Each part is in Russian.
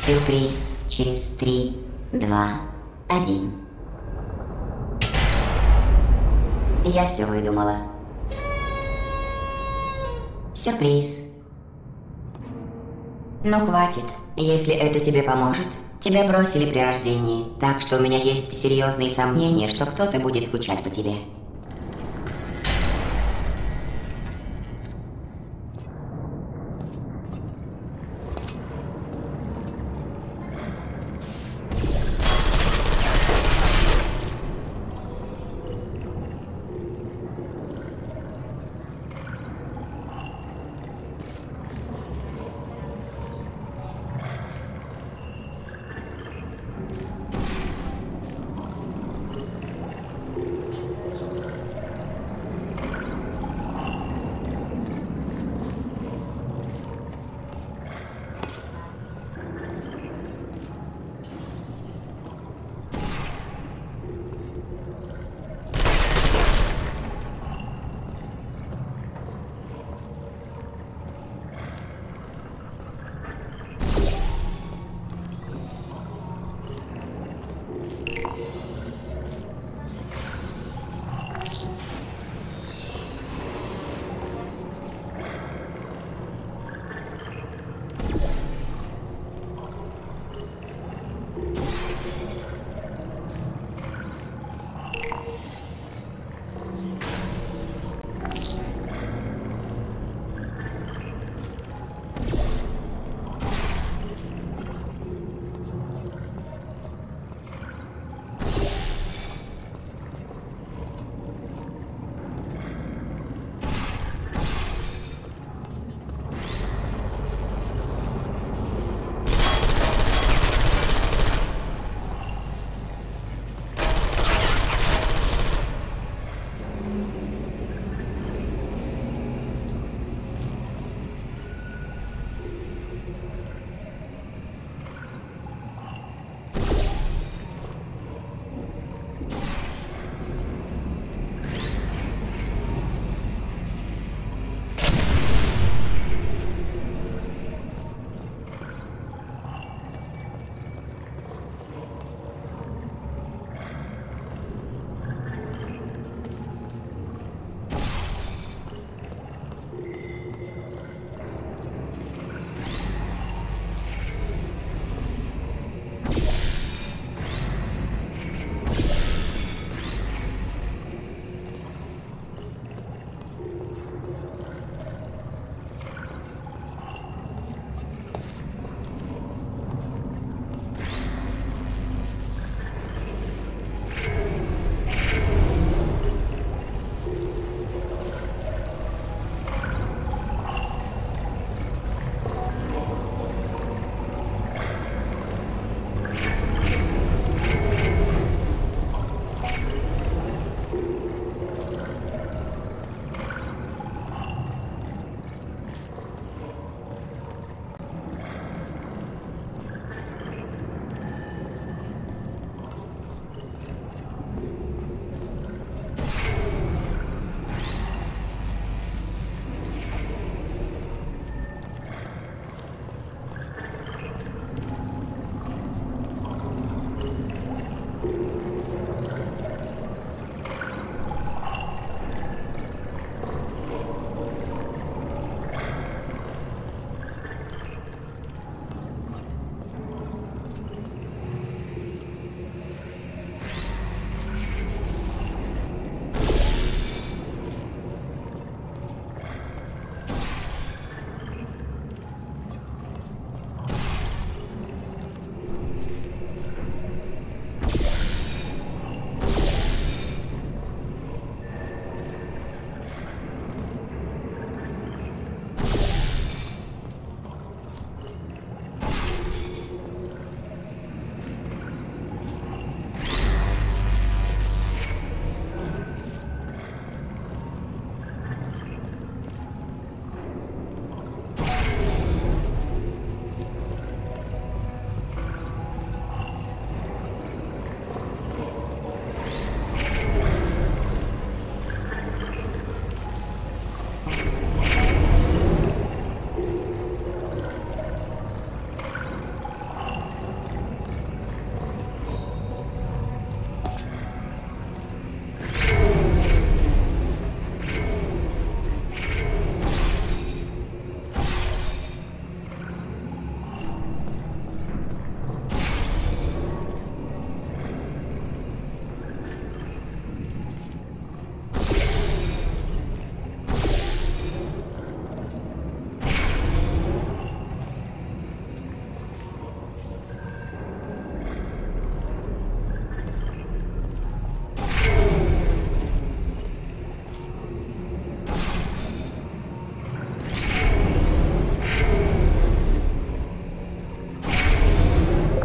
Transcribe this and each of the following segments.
Сюрприз через 3, 2, 1. Я все выдумала. Сюрприз. Ну хватит, если это тебе поможет. Тебя бросили при рождении, так что у меня есть серьезные сомнения, что кто-то будет скучать по тебе.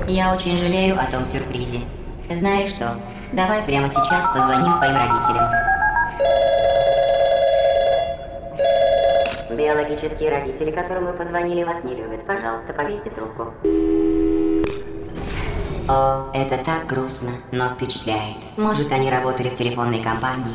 Я очень жалею о том сюрпризе. Знаешь что, давай прямо сейчас позвоним твоим родителям. Биологические родители, которым вы позвонили, вас не любят. Пожалуйста, повесьте трубку. О, это так грустно, но впечатляет. Может, они работали в телефонной компании?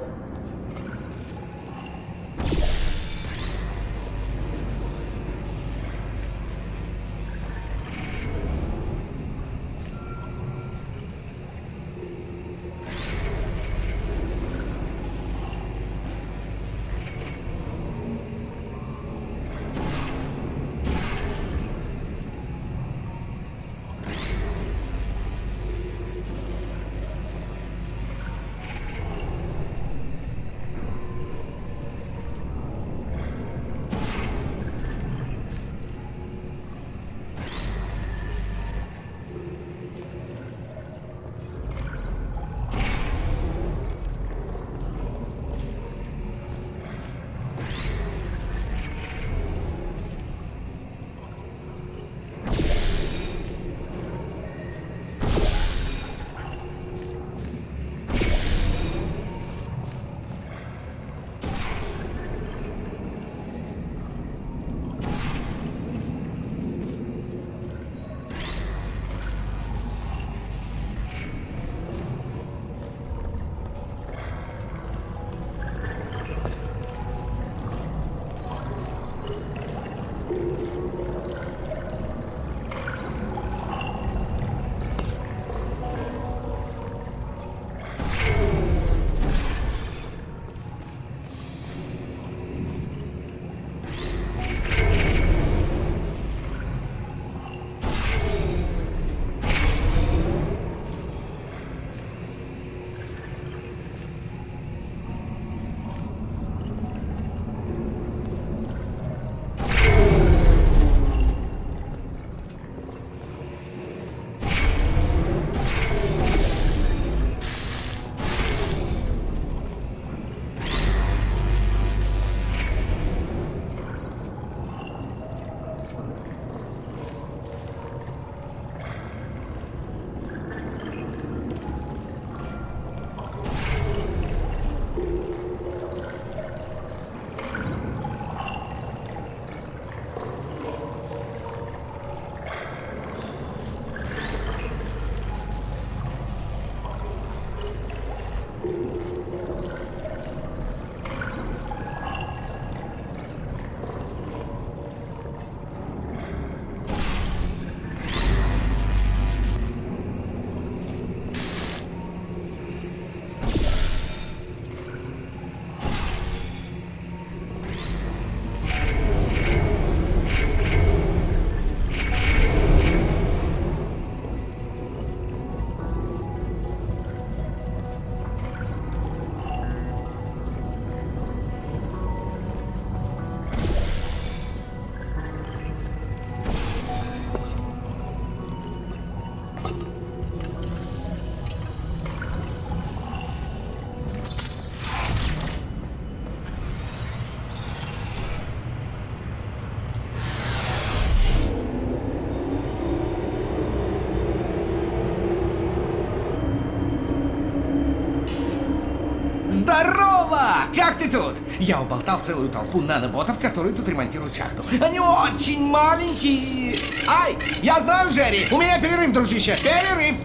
Здорово! Как ты тут? Я уболтал целую толпу наноботов, которые тут ремонтируют шахту. Они очень маленькие. Ай, я знаю, Джерри. У меня перерыв, дружище. Перерыв.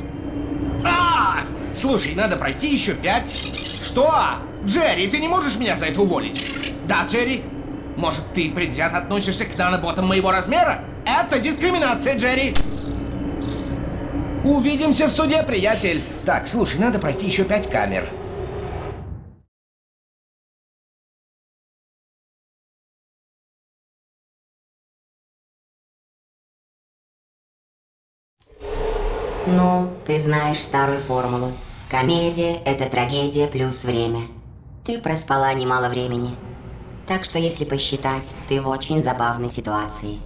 Слушай, надо пройти еще 5. Что? Джерри, ты не можешь меня за это уволить? Да, Джерри? Может, ты предвзято относишься к наноботам моего размера? Это дискриминация, Джерри. Увидимся в суде, приятель. Так, слушай, надо пройти еще 5 камер. Ну, ты знаешь старую формулу. Комедия – это трагедия плюс время. Ты проспала немало времени. Так что, если посчитать, ты в очень забавной ситуации.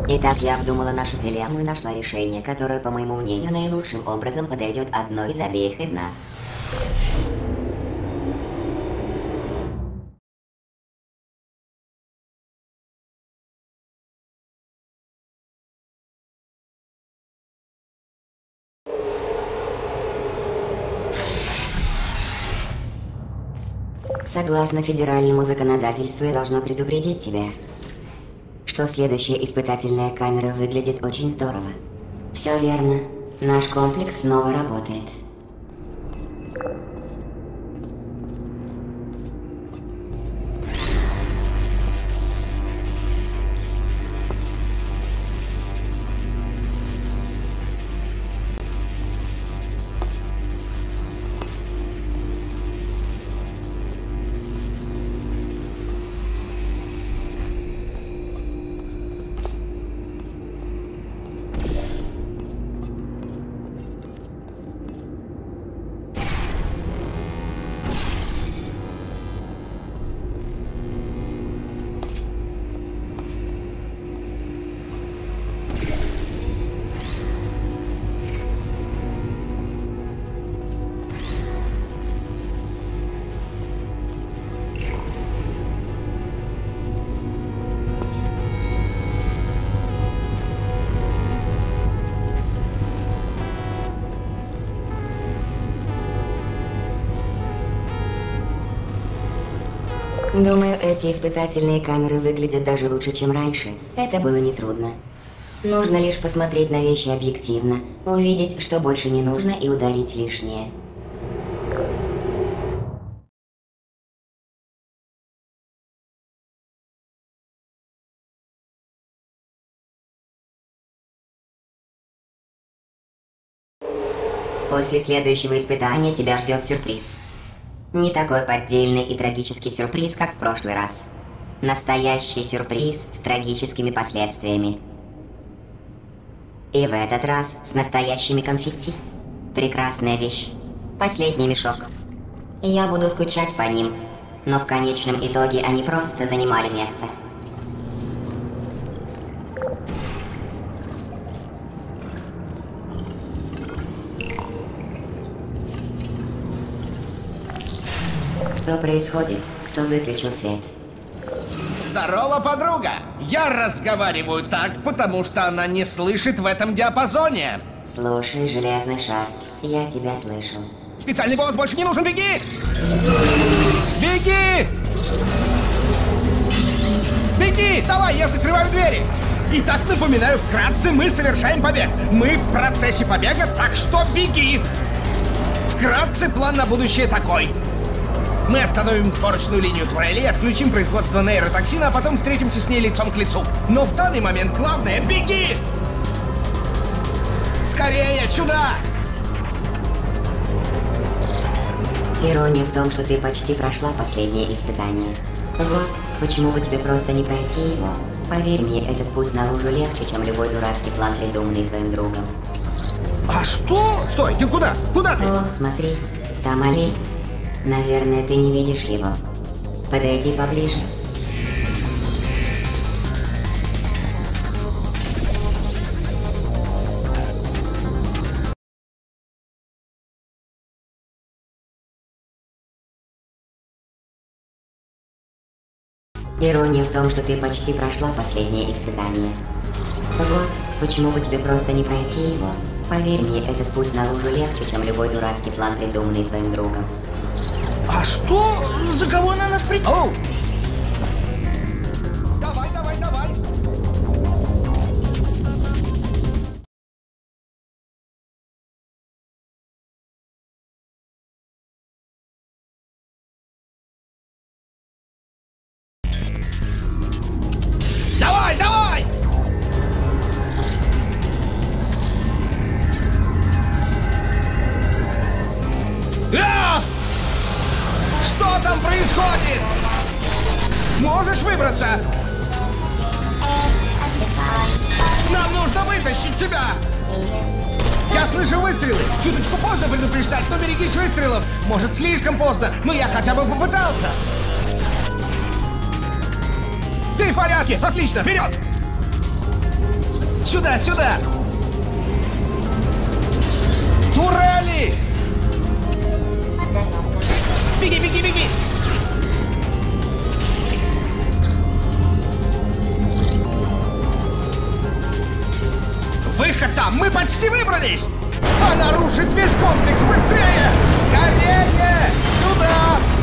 Итак, я обдумала нашу дилемму и нашла решение, которое, по моему мнению, наилучшим образом подойдет одной из обеих из нас. Согласно федеральному законодательству, я должна предупредить тебя, что следующая испытательная камера выглядит очень здорово. Все верно. Наш комплекс снова работает. Думаю, эти испытательные камеры выглядят даже лучше, чем раньше. Это было нетрудно. Нужно лишь посмотреть на вещи объективно, увидеть, что больше не нужно, и удалить лишнее. После следующего испытания тебя ждет сюрприз. Не такой поддельный и трагический сюрприз, как в прошлый раз. Настоящий сюрприз с трагическими последствиями. И в этот раз с настоящими конфетти. Прекрасная вещь. Последний мешок. Я буду скучать по ним, но в конечном итоге они просто занимали место. Что происходит? Кто выключил свет? Здорово, подруга! Я разговариваю так, потому что она не слышит в этом диапазоне. Слушай, железный шар, я тебя слышу. Специальный голос больше не нужен, беги! Беги! Беги! Давай, я закрываю двери! Итак, напоминаю, вкратце мы совершаем побег. Мы в процессе побега, так что беги! Вкратце план на будущее такой. Мы остановим сборочную линию турелей, отключим производство нейротоксина, а потом встретимся с ней лицом к лицу. Но в данный момент главное — беги! Скорее, сюда! Ирония в том, что ты почти прошла последнее испытание. Вот, почему бы тебе просто не пройти его? Поверь мне, этот путь наружу легче, чем любой дурацкий план, придуманный твоим другом. А что? Стой, ты куда? Куда ты? О, смотри, там олень. Наверное, ты не видишь его. Подойди поближе. Ирония в том, что ты почти прошла последнее испытание. Вот, почему бы тебе просто не пройти его? Поверь мне, этот путь наружу легче, чем любой дурацкий план, придуманный твоим другом. А что? За кого она нас Оу! Давай, давай, давай! Давай, давай! Что там происходит? Можешь выбраться? Нам нужно вытащить тебя! Я слышал выстрелы! Чуточку поздно предупреждать, но берегись выстрелов! Может, слишком поздно, но я хотя бы попытался! Ты в порядке! Отлично! Вперед! Сюда, сюда! Турели! Беги, беги, беги! Выход там! Мы почти выбрались! Она рушит весь комплекс! Быстрее! Скорее! Сюда!